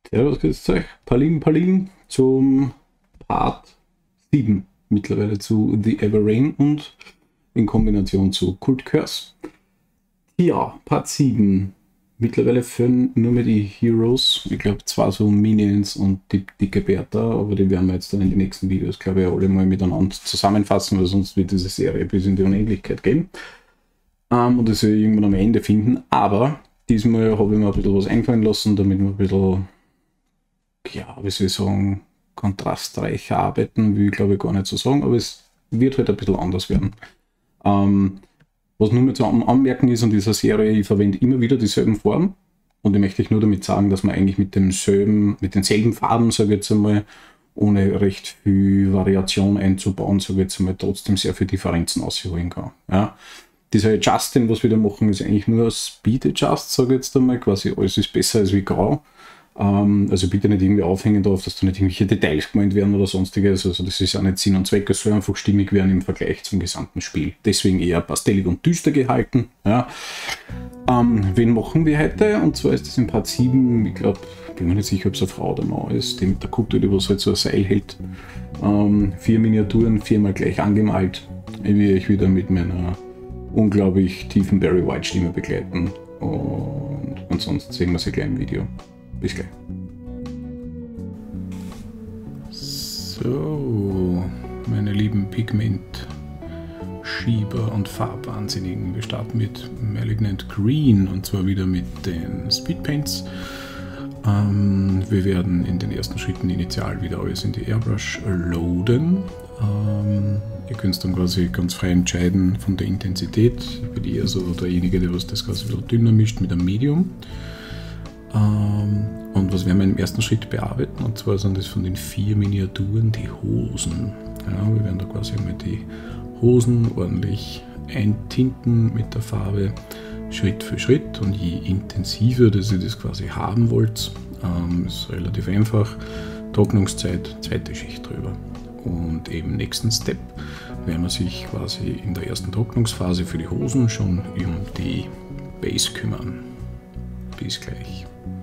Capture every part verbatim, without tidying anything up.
Servus, grüßt euch. Palim Palim zum Part sieben mittlerweile zu The Everrain und in Kombination zu Cult Curse. Ja, Part sieben. Mittlerweile füllen nur mehr die Heroes. Ich glaube, zwar so Minions und die dicke Bertha, aber die werden wir jetzt dann in den nächsten Videos, glaube ich, alle mal miteinander zusammenfassen, weil sonst wird diese Serie bis in die Unendlichkeit gehen. Um, und das will ich irgendwann am Ende finden. Aber diesmal habe ich mir ein bisschen was einfallen lassen, damit wir ein bisschen, ja, wie soll ich sagen, kontrastreicher arbeiten, will ich glaube ich gar nicht so sagen, aber es wird halt ein bisschen anders werden. Um, was nur mehr zu anmerken ist an dieser Serie, ich verwende immer wieder dieselben Farben und ich möchte euch nur damit sagen, dass man eigentlich mit demselben, mit denselben Farben, sage ich jetzt einmal, ohne recht viel Variation einzubauen, sage ich jetzt einmal, trotzdem sehr viele Differenzen ausholen kann. Ja. Dieser Adjusting, was wir da machen, ist eigentlich nur Speed Adjust, sage ich jetzt einmal, quasi alles ist besser als wie grau. Ähm, also bitte nicht irgendwie aufhängen darauf, dass da nicht irgendwelche Details gemeint werden oder sonstiges. Also das ist ja nicht Sinn und Zweck, es soll einfach stimmig werden im Vergleich zum gesamten Spiel. Deswegen eher pastellig und düster gehalten. Ja. Ähm, wen machen wir heute? Und zwar ist das in Part sieben, ich glaube, ich bin mir nicht sicher, ob es eine Frau oder Mann ist, die mit der Kutte, die was halt so ein Seil hält. Ähm, vier Miniaturen, viermal gleich angemalt. Ich will euch wieder mit meiner unglaublich tiefen Barry White Stimme begleiten. Und ansonsten sehen wir sie gleich im Video. Bis gleich. So, meine lieben Pigment-Schieber und Farbwahnsinnigen. Wir starten mit Malignant Green und zwar wieder mit den Speedpaints. Ähm, wir werden in den ersten Schritten initial wieder alles in die Airbrush loaden. Ähm, ihr könnt es dann quasi ganz frei entscheiden von der Intensität. Ich bin eher so derjenige, der was das quasi ein bisschen dünner mischt mit einem Medium. Ähm, und was werden wir im ersten Schritt bearbeiten? Und zwar sind das von den vier Miniaturen die Hosen. Ja, wir werden da quasi einmal die Hosen ordentlich eintinten mit der Farbe, Schritt für Schritt. Und je intensiver dass ihr das quasi haben wollt, ähm, ist relativ einfach. Trocknungszeit, zweite Schicht drüber. Und im nächsten Step werden wir sich quasi in der ersten Trocknungsphase für die Hosen schon um die Base kümmern. Bis gleich.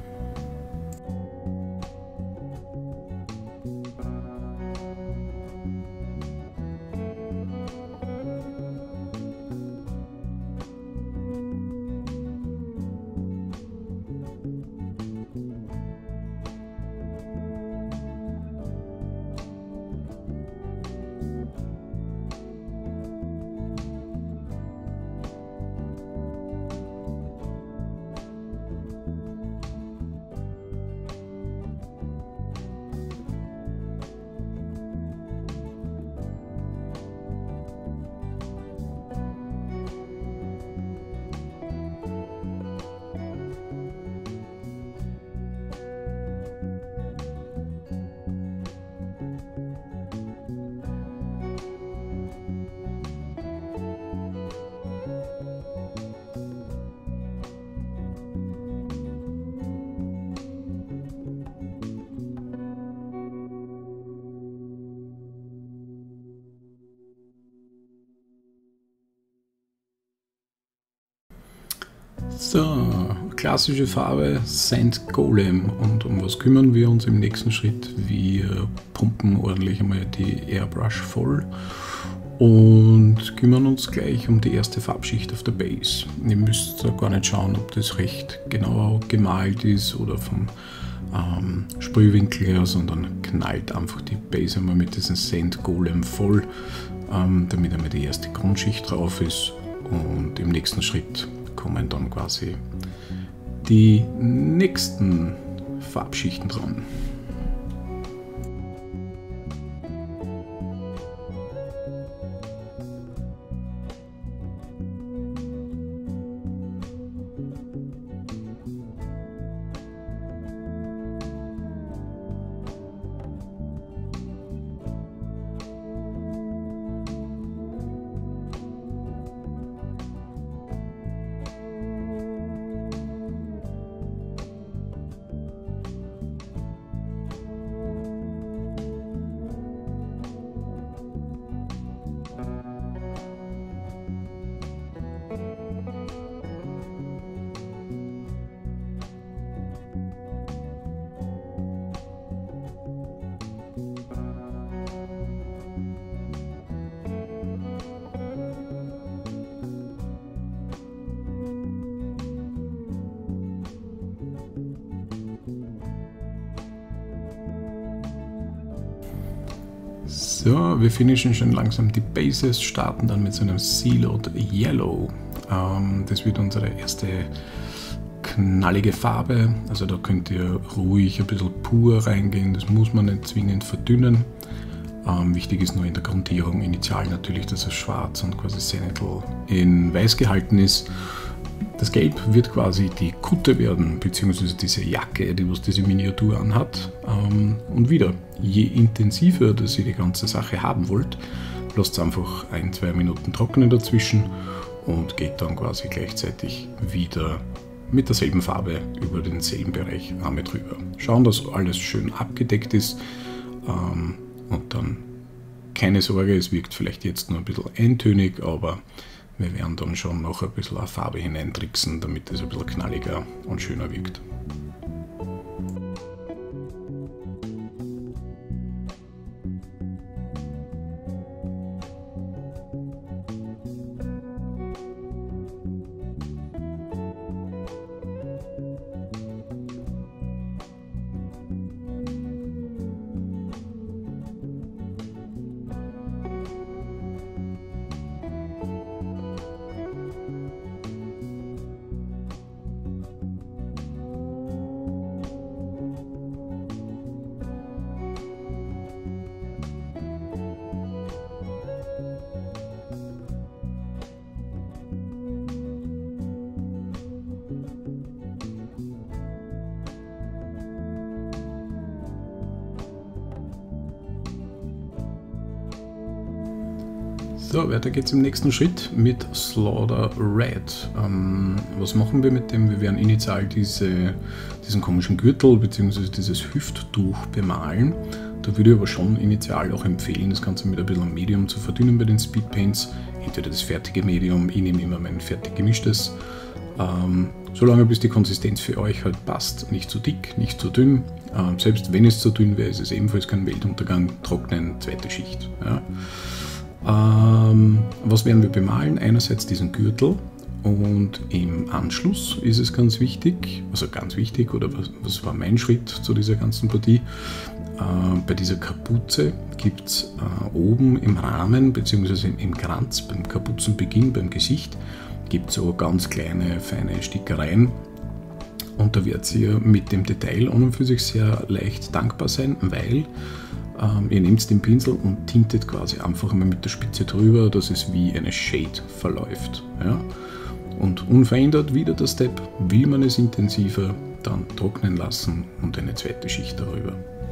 So, klassische Farbe Sand Golem. Und um was kümmern wir uns im nächsten Schritt? Wir pumpen ordentlich einmal die Airbrush voll und kümmern uns gleich um die erste Farbschicht auf der Base. Ihr müsst da gar nicht schauen, ob das recht genau gemalt ist oder vom ähm, Sprühwinkel her, sondern knallt einfach die Base einmal mit diesem Sand Golem voll, ähm, damit einmal die erste Grundschicht drauf ist. Und im nächsten Schritt kommen dann quasi die nächsten Farbschichten dran. So, wir finishen schon langsam die Bases, starten dann mit so einem Sealed Yellow. Ähm, das wird unsere erste knallige Farbe, also da könnt ihr ruhig ein bisschen pur reingehen, das muss man nicht zwingend verdünnen. Ähm, wichtig ist nur in der Grundierung initial natürlich, dass es schwarz und quasi Senetal in weiß gehalten ist. Das Gelb wird quasi die Kutte werden, beziehungsweise diese Jacke, die was diese Miniatur anhat. Ähm, und wieder, je intensiver dass ihr die ganze Sache haben wollt, lasst es einfach ein, zwei Minuten trocknen dazwischen und geht dann quasi gleichzeitig wieder mit derselben Farbe über denselben Bereich einmal drüber. Schauen, dass alles schön abgedeckt ist ähm, und dann keine Sorge, es wirkt vielleicht jetzt nur ein bisschen eintönig, aber wir werden dann schon noch ein bisschen eine Farbe hineintricksen, damit es ein bisschen knalliger und schöner wirkt. So, weiter geht's im nächsten Schritt mit Slaughter Red. Ähm, was machen wir mit dem? Wir werden initial diese, diesen komischen Gürtel bzw. dieses Hüfttuch bemalen. Da würde ich aber schon initial auch empfehlen, das Ganze mit ein bisschen Medium zu verdünnen bei den Speedpaints. Entweder das fertige Medium, ich nehme immer mein fertig gemischtes. Ähm, solange bis die Konsistenz für euch halt passt. Nicht zu dick, nicht zu dünn. Ähm, selbst wenn es zu dünn wäre, ist es ebenfalls kein Weltuntergang. Trocknen, zweite Schicht. Ja. Ähm, was werden wir bemalen? Einerseits diesen Gürtel und im Anschluss ist es ganz wichtig, also ganz wichtig, oder was, was war mein Schritt zu dieser ganzen Partie? Äh, bei dieser Kapuze gibt es äh, oben im Rahmen bzw. im, im Kranz, beim Kapuzenbeginn, beim Gesicht, gibt es so ganz kleine, feine Stickereien. Und da wird ihr mit dem Detail an und für sich sehr leicht dankbar sein, weil Ähm, ihr nehmt den Pinsel und tintet quasi einfach mal mit der Spitze drüber, dass es wie eine Shade verläuft. Ja? Und unverändert wieder der Step, will man es intensiver, dann trocknen lassen und eine zweite Schicht darüber.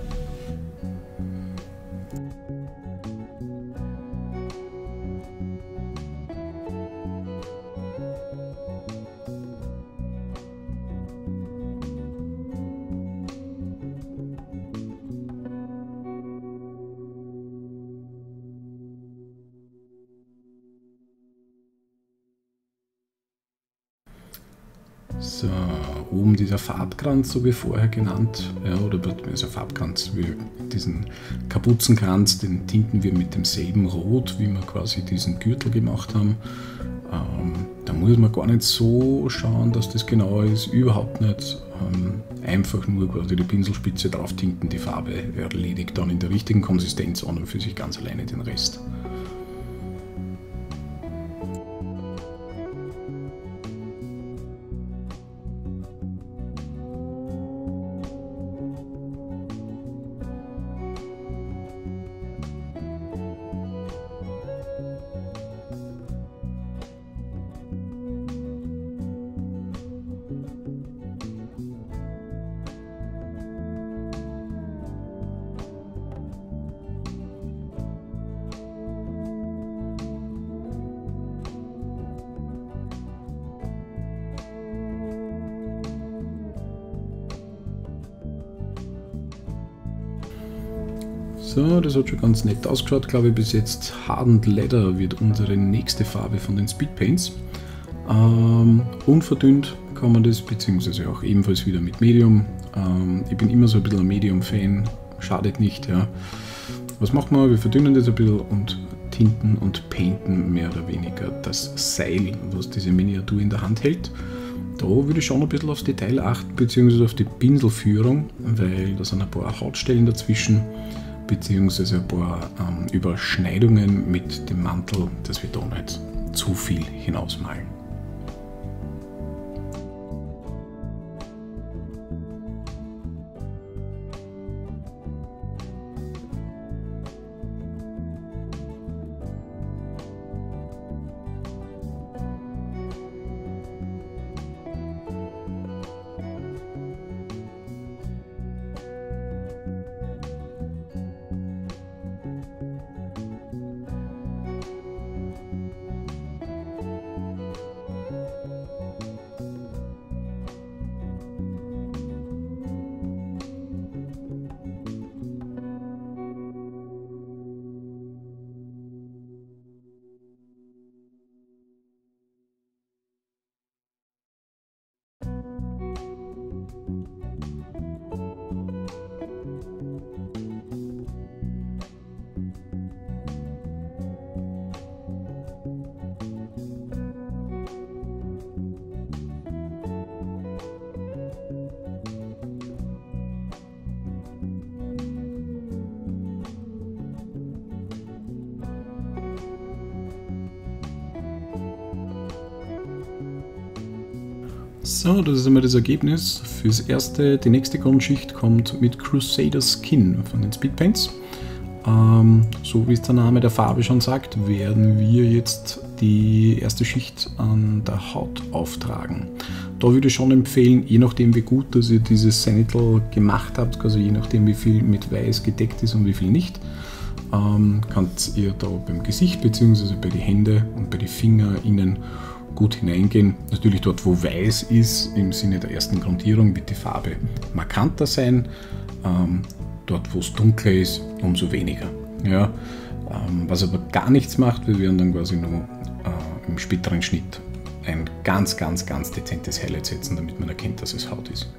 So, oben dieser Farbkranz, so wie vorher genannt, ja, oder also Farbkranz, wie diesen Kapuzenkranz, den tinten wir mit demselben Rot, wie wir quasi diesen Gürtel gemacht haben. Ähm, da muss man gar nicht so schauen, dass das genau ist, überhaupt nicht. Ähm, einfach nur quasi die Pinselspitze drauf tinten, die Farbe erledigt dann in der richtigen Konsistenz an und für sich ganz alleine den Rest. So, das hat schon ganz nett ausgeschaut, glaube ich, bis jetzt. Hardened Leather wird unsere nächste Farbe von den Speedpaints. Ähm, unverdünnt kann man das, beziehungsweise auch ebenfalls wieder mit Medium. Ähm, ich bin immer so ein bisschen ein Medium-Fan, schadet nicht, ja. Was machen wir? Wir verdünnen das ein bisschen und tinten und painten mehr oder weniger das Seil, was diese Miniatur in der Hand hält. Da würde ich schon ein bisschen aufs Detail achten, beziehungsweise auf die Pinselführung, weil da sind ein paar Hautstellen dazwischen. beziehungsweise ein paar ähm, Überschneidungen mit dem Mantel, dass wir da nicht zu viel hinausmalen. So, das ist einmal das Ergebnis. Fürs erste, die nächste Grundschicht kommt mit Crusader Skin von den Speedpaints. Ähm, so wie es der Name der Farbe schon sagt, werden wir jetzt die erste Schicht an der Haut auftragen. Da würde ich schon empfehlen, je nachdem wie gut dass ihr dieses Zenithal gemacht habt, also je nachdem wie viel mit Weiß gedeckt ist und wie viel nicht, ähm, könnt ihr da beim Gesicht bzw. bei den Händen und bei den Fingern innen gut hineingehen. Natürlich dort, wo weiß ist, im Sinne der ersten Grundierung, wird die Farbe markanter sein. Ähm, dort, wo es dunkler ist, umso weniger. Ja, ähm, was aber gar nichts macht, wir werden dann quasi nur äh, im späteren Schnitt ein ganz, ganz, ganz dezentes Highlight setzen, damit man erkennt, dass es Haut ist.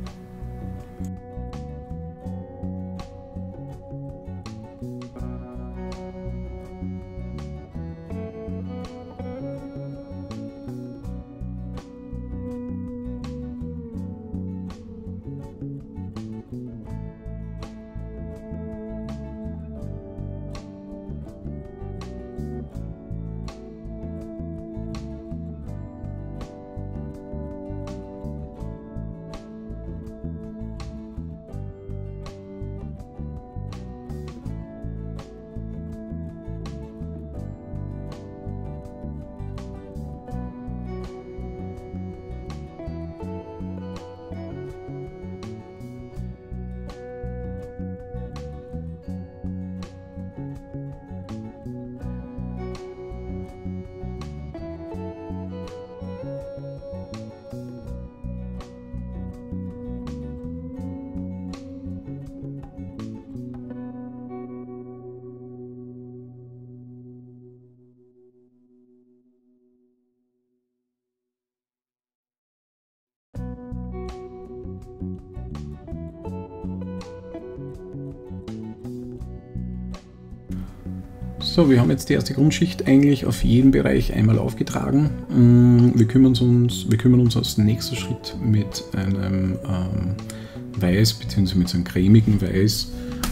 So, wir haben jetzt die erste Grundschicht eigentlich auf jeden Bereich einmal aufgetragen. Wir kümmern uns, wir kümmern uns als nächster Schritt mit einem ähm, Weiß bzw. mit so einem cremigen Weiß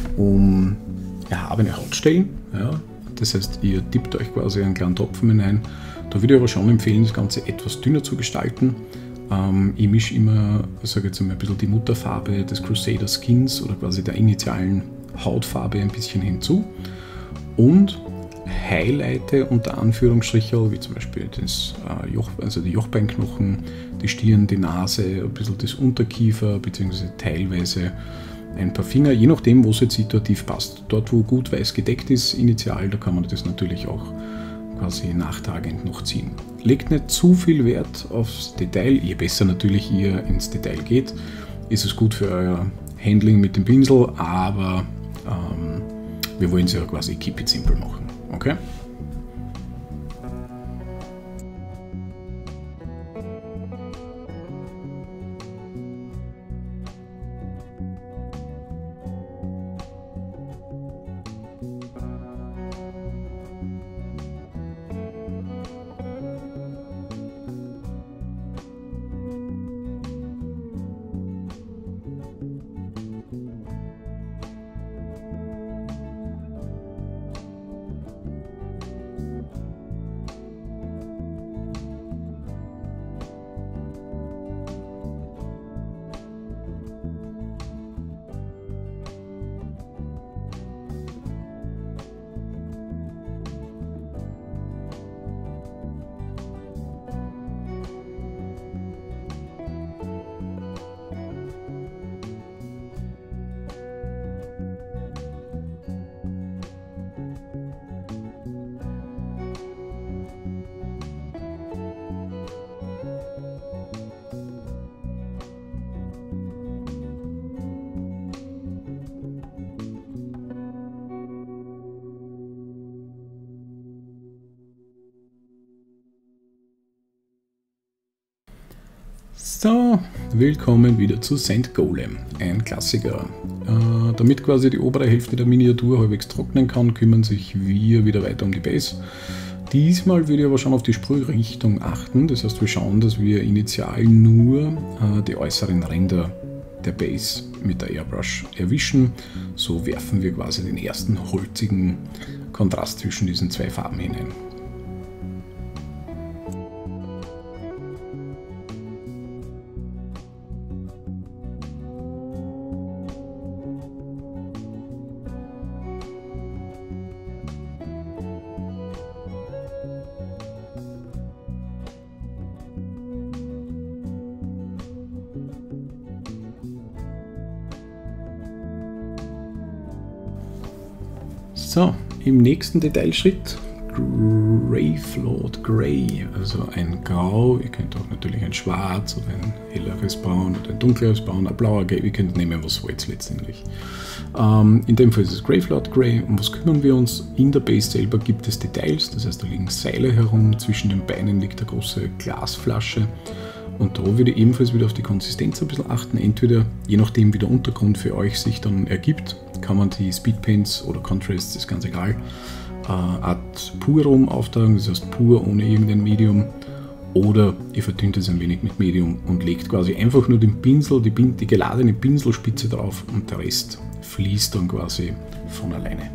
um erhabene Hautstellen. Ja. Das heißt, ihr dippt euch quasi einen kleinen Tropfen hinein. Da würde ich aber schon empfehlen, das Ganze etwas dünner zu gestalten. Ähm, ich mische immer, sage jetzt mal, ein bisschen die Mutterfarbe des Crusader Skins oder quasi der initialen Hautfarbe ein bisschen hinzu. Und highlighte unter Anführungsstrichen, wie zum Beispiel das, äh, Joch, also die Jochbeinknochen, die Stirn, die Nase, ein bisschen das Unterkiefer, beziehungsweise teilweise ein paar Finger, je nachdem, wo es jetzt situativ passt. Dort, wo gut weiß gedeckt ist, initial, da kann man das natürlich auch quasi nachtragend noch ziehen. Legt nicht zu viel Wert aufs Detail, je besser natürlich ihr ins Detail geht, ist es gut für euer Handling mit dem Pinsel, aber ähm, wir wollen es ja quasi keep it simple machen, okay? So, willkommen wieder zu Saint Golem, ein Klassiker. Äh, damit quasi die obere Hälfte der Miniatur halbwegs trocknen kann, kümmern sich wir wieder weiter um die Base. Diesmal würde ich aber schon auf die Sprührichtung achten, das heißt wir schauen, dass wir initial nur äh, die äußeren Ränder der Base mit der Airbrush erwischen. So werfen wir quasi den ersten holzigen Kontrast zwischen diesen zwei Farben hinein. So, im nächsten Detailschritt Greyfloat Grey, also ein Grau, ihr könnt auch natürlich ein Schwarz oder ein helleres Braun oder ein dunkleres Braun, ein blauer Grey, ihr könnt nehmen, was wollt letztendlich. Ähm, in dem Fall ist es Greyfloat Grey. Um was kümmern wir uns? In der Base selber gibt es Details, das heißt da liegen Seile herum, zwischen den Beinen liegt eine große Glasflasche. Und da würde ich ebenfalls wieder auf die Konsistenz ein bisschen achten. Entweder, je nachdem wie der Untergrund für euch sich dann ergibt, kann man die Speedpaints oder Contrasts, ist ganz egal, äh, ad purum auftragen, das heißt pur ohne irgendein Medium. Oder ihr verdünnt es ein wenig mit Medium und legt quasi einfach nur den Pinsel, die, die geladene Pinselspitze drauf und der Rest fließt dann quasi von alleine.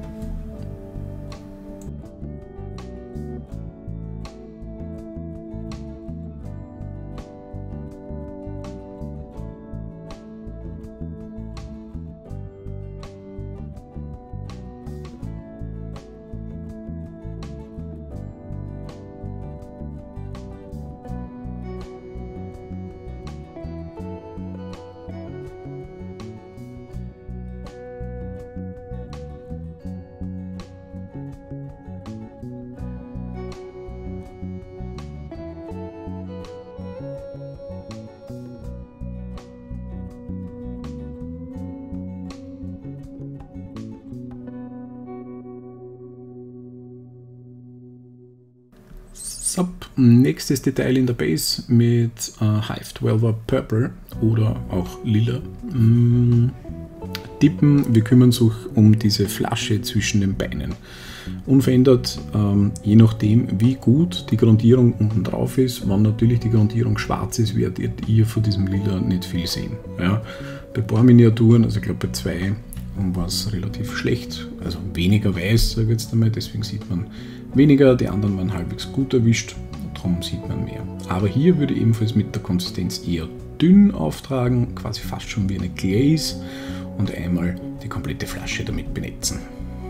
So, nächstes Detail in der Base mit äh, Hive zwölfer Purple oder auch Lila. Mm, Tippen, wir kümmern uns um diese Flasche zwischen den Beinen. Unverändert, ähm, je nachdem wie gut die Grundierung unten drauf ist. Wenn natürlich die Grundierung schwarz ist, werdet ihr von diesem Lila nicht viel sehen. Ja? Bei ein paar Miniaturen, also ich glaube bei zwei, war es relativ schlecht, also weniger weiß, sage ich jetzt einmal, deswegen sieht man weniger, die anderen waren halbwegs gut erwischt, darum sieht man mehr. Aber hier würde ich ebenfalls mit der Konsistenz eher dünn auftragen, quasi fast schon wie eine Glaze und einmal die komplette Flasche damit benetzen.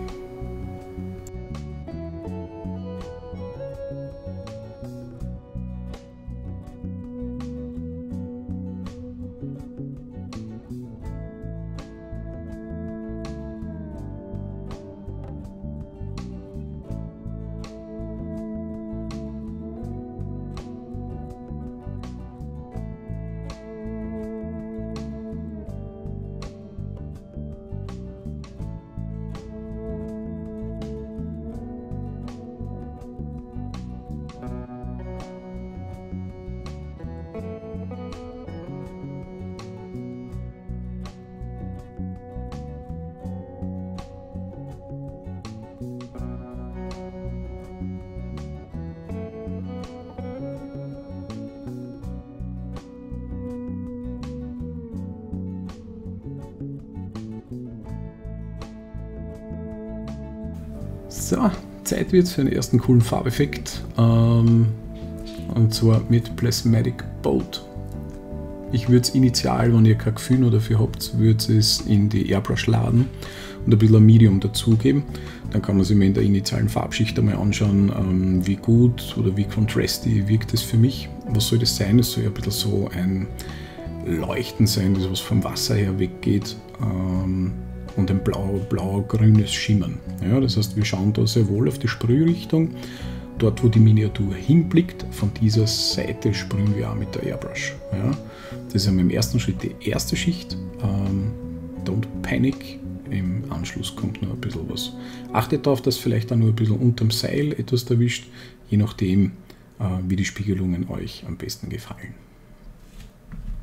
So, Zeit wird für den ersten coolen Farbeffekt, ähm, und zwar mit Plasmatic Boat. Ich würde es initial, wenn ihr kein Gefühl dafür habt, würde es in die Airbrush laden und ein bisschen ein Medium dazugeben. Dann kann man sich mal in der initialen Farbschicht einmal anschauen, ähm, wie gut oder wie contrasty wirkt es für mich. Was soll das sein? Es soll ja ein bisschen so ein Leuchten sein, das was vom Wasser her weggeht. Ähm, und ein blau, blau-grünes Schimmern. Ja, das heißt, wir schauen da sehr wohl auf die Sprührichtung. Dort, wo die Miniatur hinblickt, von dieser Seite sprühen wir auch mit der Airbrush. Ja, das ist im ersten Schritt die erste Schicht. Ähm, don't panic. Im Anschluss kommt noch ein bisschen was. Achtet darauf, dass vielleicht auch nur ein bisschen unterm Seil etwas erwischt, je nachdem, äh, wie die Spiegelungen euch am besten gefallen.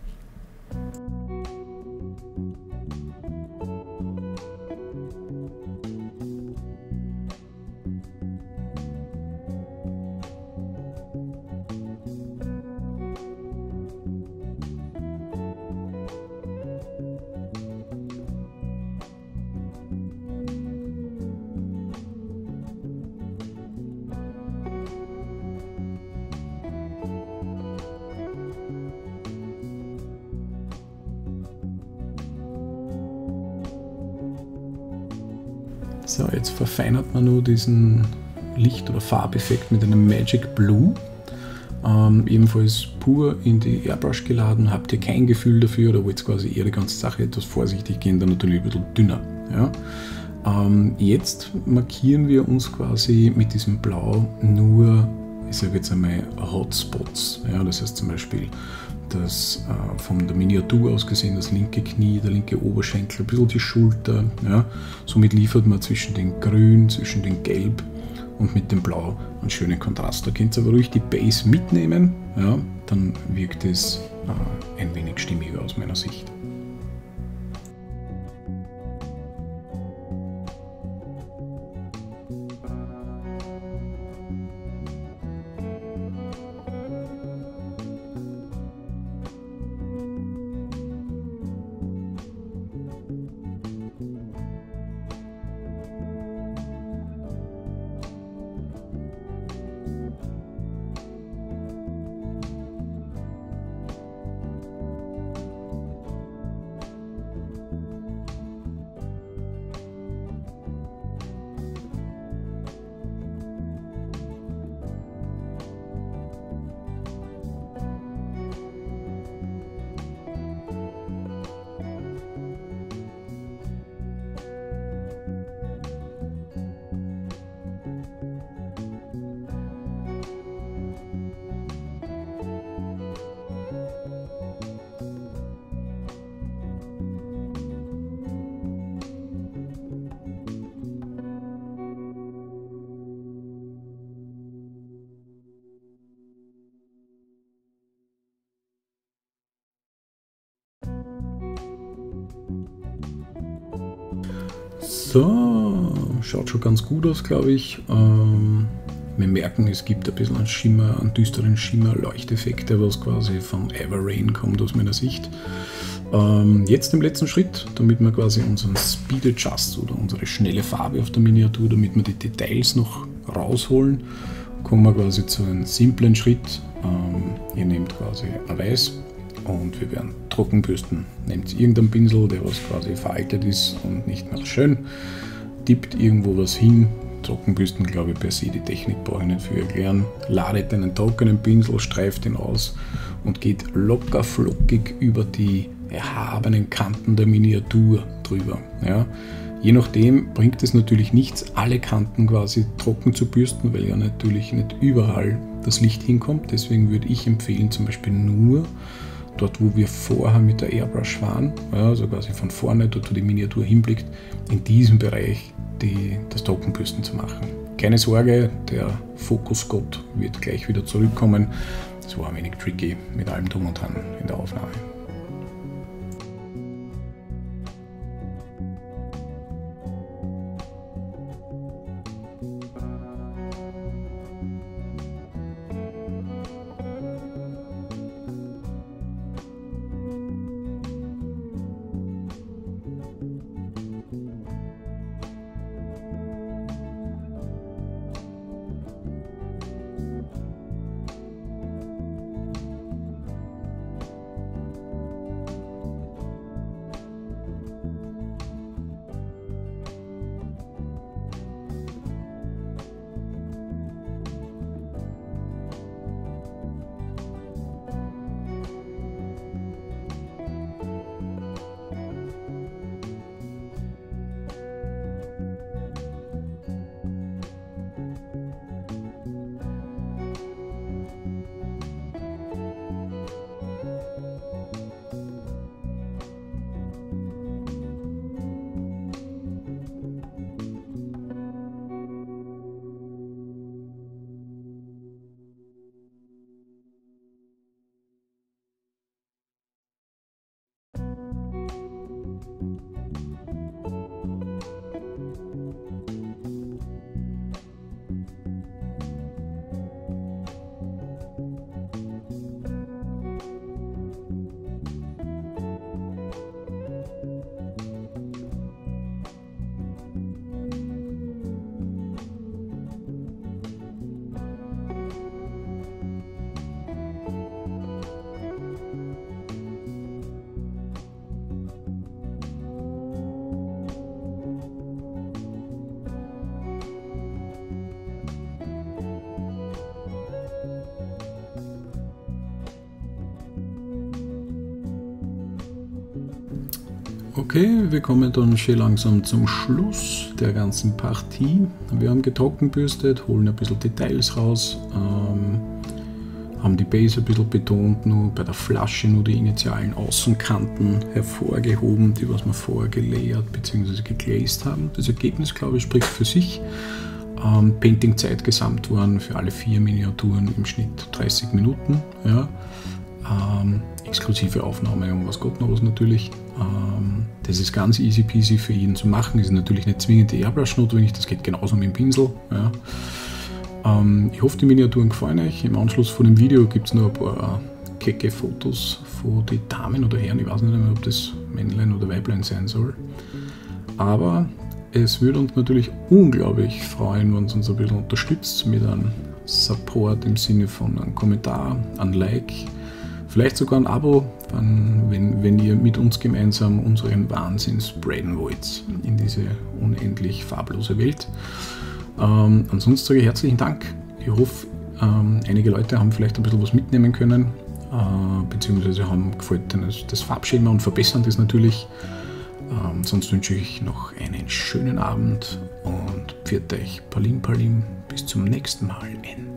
So, jetzt verfeinert man nur diesen Licht- oder Farbeffekt mit einem Magic Blue. Ähm, ebenfalls pur in die Airbrush geladen. Habt ihr kein Gefühl dafür oder wollt quasi eher die ganze Sache etwas vorsichtig gehen, dann natürlich ein bisschen dünner. Ja? Ähm, jetzt markieren wir uns quasi mit diesem Blau nur, ich sage jetzt einmal, Hotspots. Ja? Das heißt zum Beispiel das äh, von der Miniatur aus gesehen, das linke Knie, der linke Oberschenkel, ein bisschen die Schulter. Ja? Somit liefert man zwischen den Grün, zwischen den Gelb und mit dem Blau einen schönen Kontrast. Da könnt ihr aber ruhig die Base mitnehmen, ja? Dann wirkt es äh, ein wenig stimmiger aus meiner Sicht. So, schaut schon ganz gut aus, glaube ich. Ähm, wir merken, es gibt ein bisschen einen Schimmer, einen düsteren Schimmer, Leuchteffekte, was quasi von Everrain kommt aus meiner Sicht. Ähm, jetzt im letzten Schritt, damit wir quasi unseren Speed Adjust oder unsere schnelle Farbe auf der Miniatur, damit wir die Details noch rausholen, kommen wir quasi zu einem simplen Schritt. Ähm, ihr nehmt quasi ein Weiß und wir werden Trockenbürsten. Nehmt irgendeinen Pinsel, der was quasi veraltet ist und nicht mehr schön, tippt irgendwo was hin. Trockenbürsten, glaube ich, per se, die Technik brauche ich nicht für erklären. Ladet einen trockenen Pinsel, streift ihn aus und geht locker flockig über die erhabenen Kanten der Miniatur drüber. Ja. Je nachdem bringt es natürlich nichts, alle Kanten quasi trocken zu bürsten, weil ja natürlich nicht überall das Licht hinkommt. Deswegen würde ich empfehlen, zum Beispiel nur dort, wo wir vorher mit der Airbrush waren, ja, also quasi von vorne, dort wo die Miniatur hinblickt, in diesem Bereich die, das Trockenbürsten zu machen. Keine Sorge, der Fokusgott wird gleich wieder zurückkommen. Das war ein wenig tricky mit allem Drum und Dran in der Aufnahme. Okay, wir kommen dann schon langsam zum Schluss der ganzen Partie. Wir haben getrockenbürstet, holen ein bisschen Details raus, ähm, haben die Base ein bisschen betont, nur bei der Flasche nur die initialen Außenkanten hervorgehoben, die was wir vorher gelayert bzw. geglazed haben. Das Ergebnis, glaube ich, spricht für sich. Ähm, Painting-Zeit gesamt waren für alle vier Miniaturen im Schnitt dreißig Minuten. Ja. Ähm, exklusive Aufnahme und was Gott noch was natürlich. Ähm, das ist ganz easy peasy für jeden zu machen. Ist natürlich nicht zwingend die Airbrush notwendig, das geht genauso mit dem Pinsel. Ja. Ähm, ich hoffe, die Miniaturen gefallen euch. Im Anschluss von dem Video gibt es noch ein paar kecke Fotos von den Damen oder Herren. Ich weiß nicht mehr, ob das Männlein oder Weiblein sein soll. Aber es würde uns natürlich unglaublich freuen, wenn ihr uns ein bisschen unterstützt mit einem Support im Sinne von einem Kommentar, einem Like, vielleicht sogar ein Abo, wenn, wenn ihr mit uns gemeinsam unseren Wahnsinn spreaden wollt in diese unendlich farblose Welt. Ähm, ansonsten sage ich herzlichen Dank. Ich hoffe, ähm, einige Leute haben vielleicht ein bisschen was mitnehmen können, äh, beziehungsweise haben gefällt ihnen das Farbschema und verbessern das natürlich. Ähm, sonst wünsche ich noch einen schönen Abend und pfiat euch, Palim Palim, bis zum nächsten Mal.